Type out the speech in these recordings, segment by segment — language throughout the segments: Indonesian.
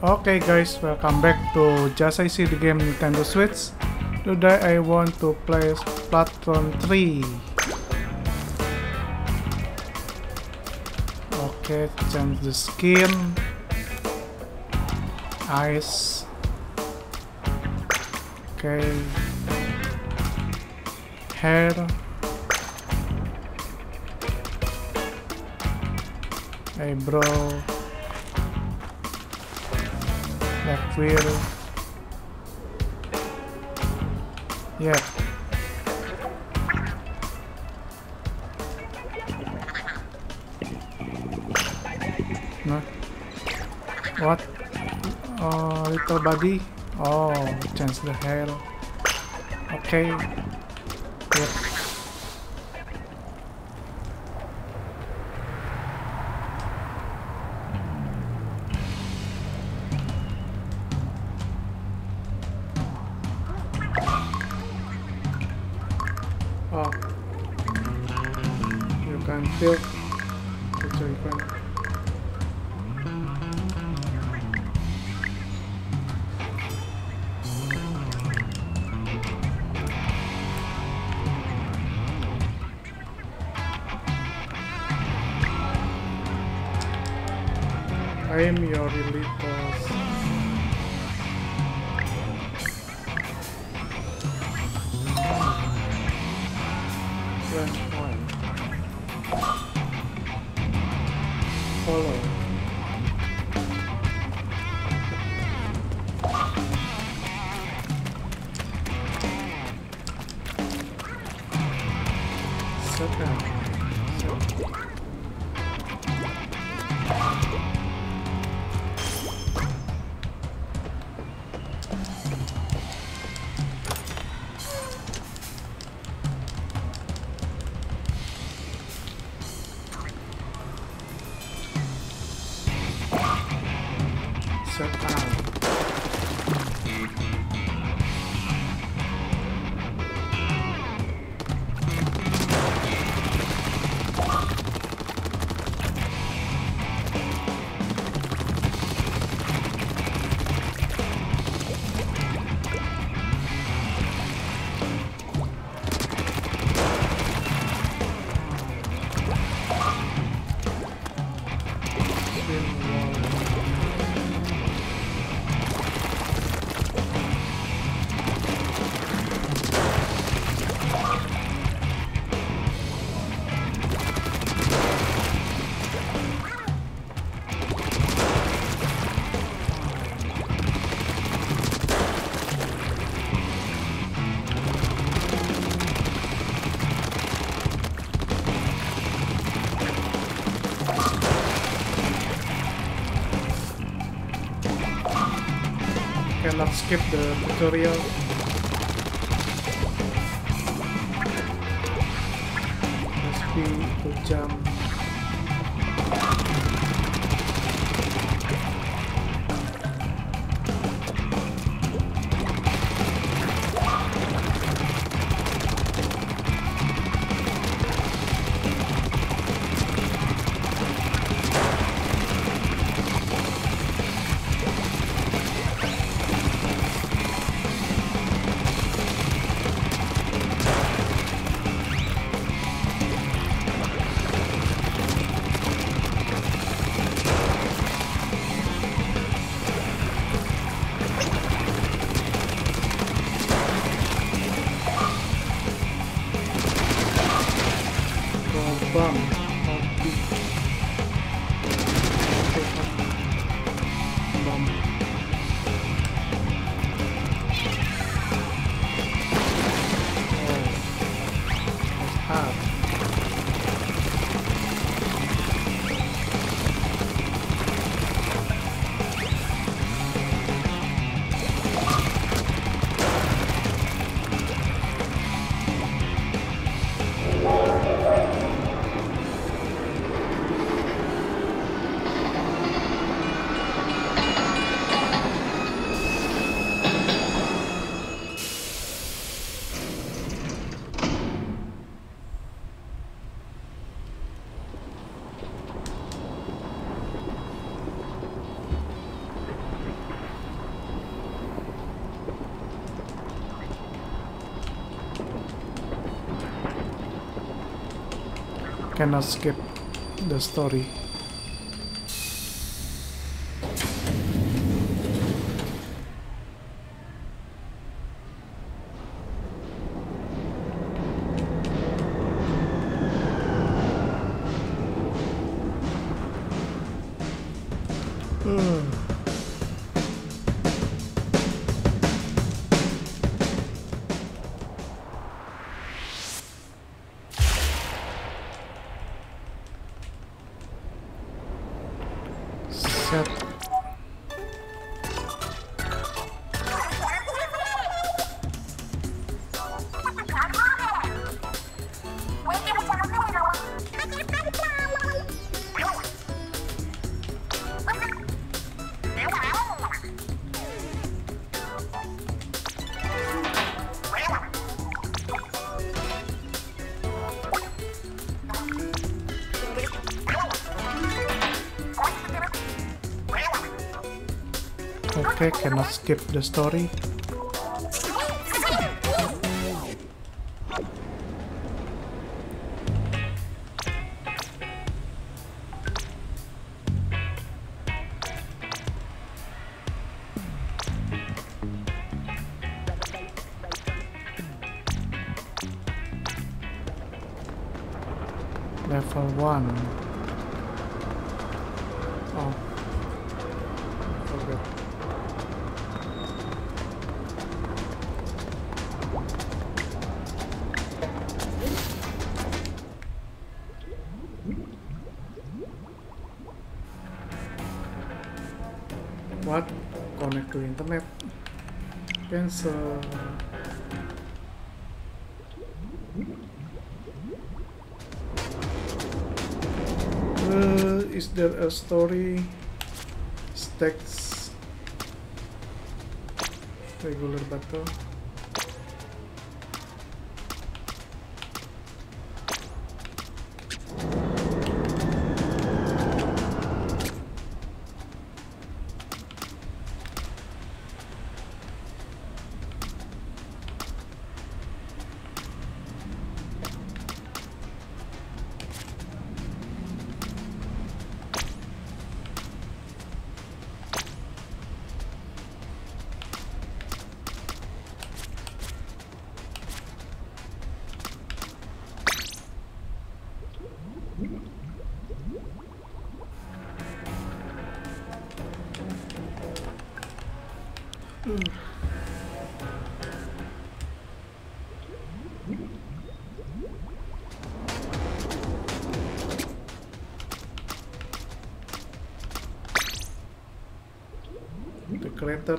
Okay guys, welcome back to Just I See the Game Nintendo Switch. Today I want to play Splatoon 3. Okay, change the skin, eyes. Okay, hair, eyebrow, left wheel. Yeah. No. What? Oh, little body. Oh, change the hair. Okay. Yep. Oh, you can feel the Joy-Con. I am your elite boss. Press 1. Follow. Second. Set out. Cannot skip the tutorial. Press B to jump. cannot skip the story. Set. Okay, cannot skip the story. Level 1. Oh, forgot. What? Connect to internet. Cancel. Is there a story? Stacks. Regular battle. The crater.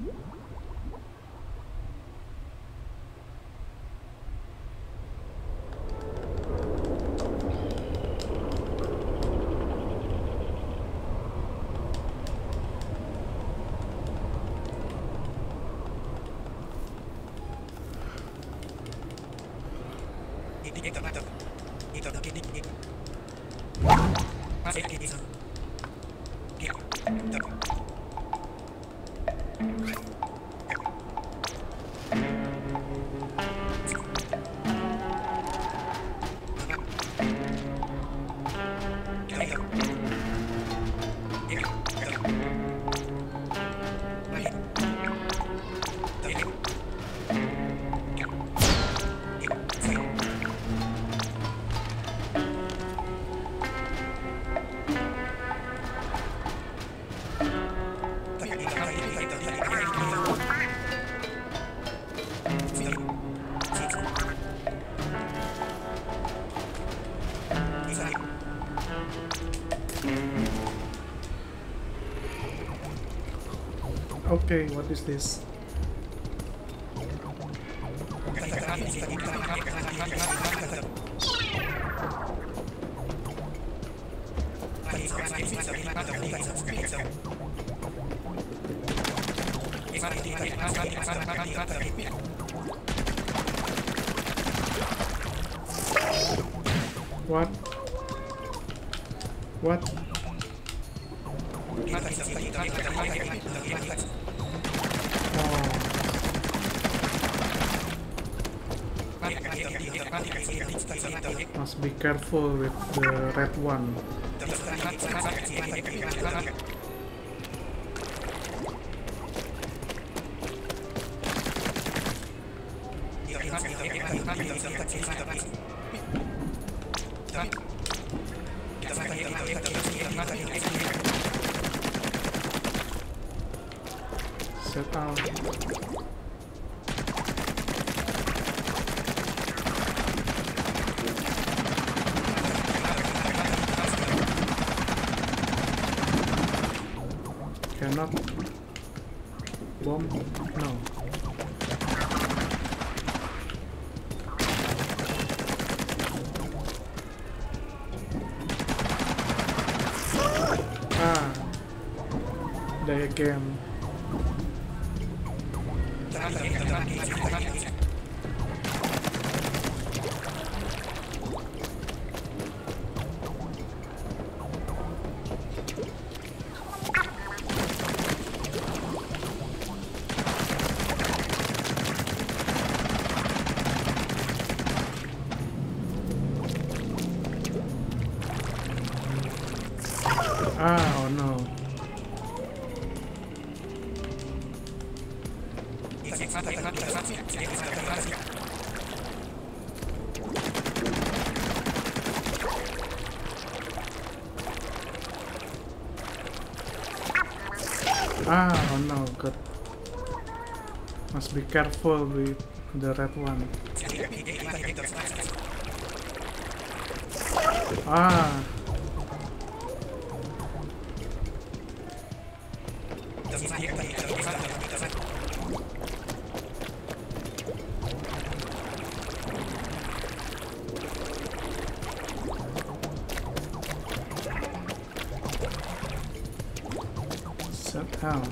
Okay, what is this? What? What? Must be careful with the red one. Set out. Cannot bomb? No. Die again. Oh no. Oh no, good. Must be careful with the red one. Set down.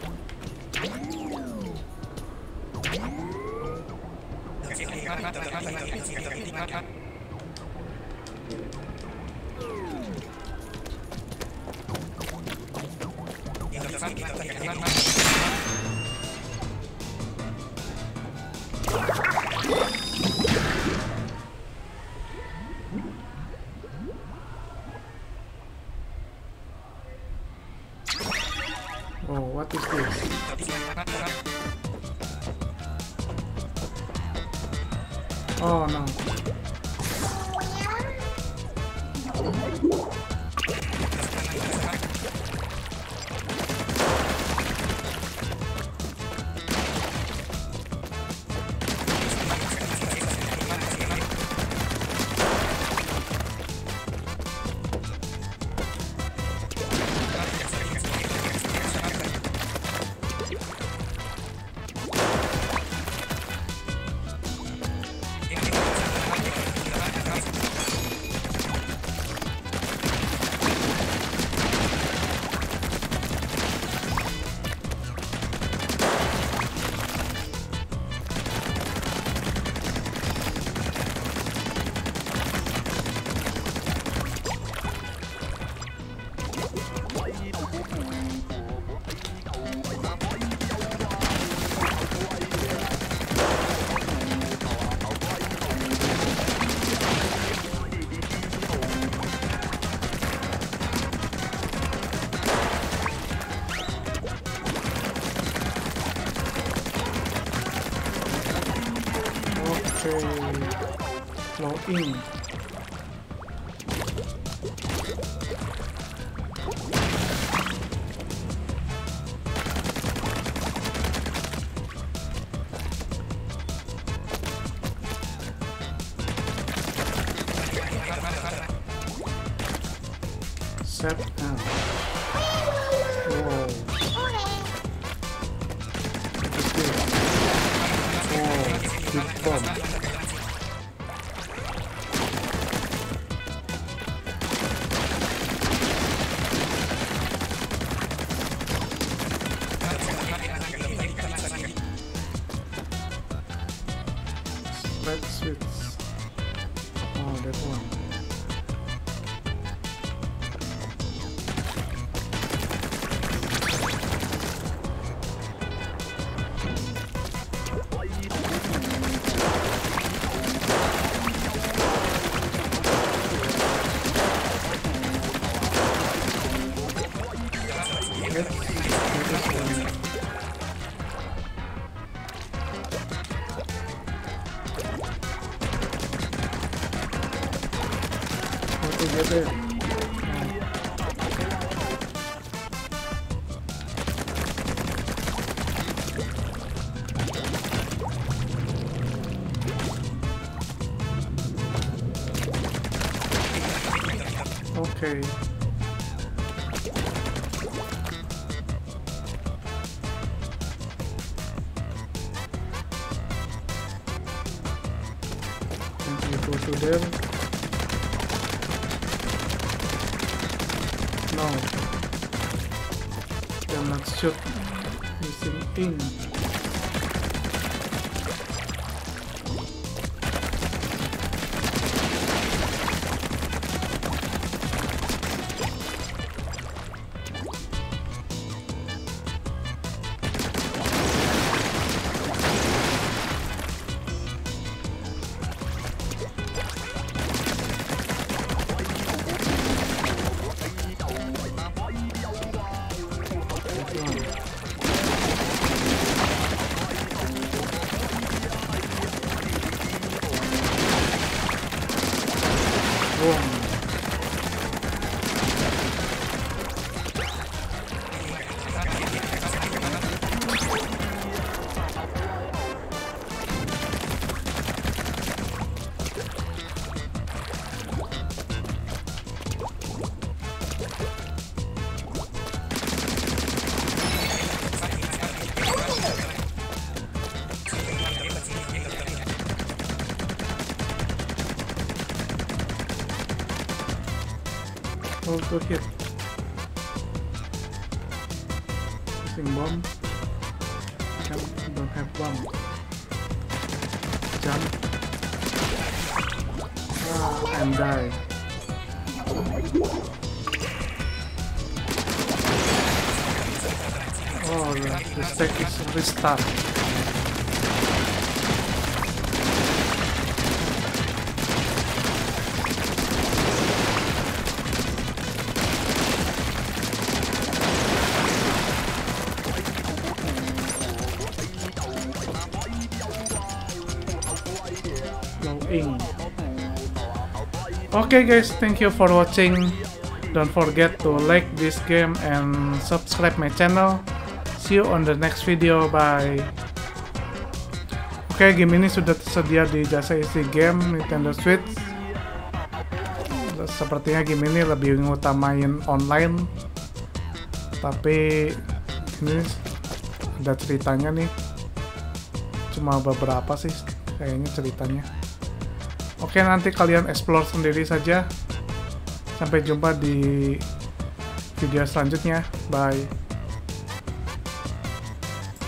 Oh, what is this? Oh no. Flow in. Set out. Whoa. What is this? Oh, big bomb. Red switch. Oh, that one. package. How to get it? Okay. And you go to there. No. Cannot shoot using ink. Hold to hit. Using bomb. Don't have bomb. Jump. And die. Oh, the stack is restart. Okay guys, thank you for watching. Don't forget to like this game and subscribe my channel. See you on the next video. Bye. Oke, game ini sudah tersedia di jasa isi game Nintendo Switch. Sepertinya game ini lebih ngutamain online, tapi ini ada ceritanya nih. Cuma beberapa sih kayaknya ceritanya. Oke, nanti kalian explore sendiri saja. Sampai jumpa di video selanjutnya. Bye.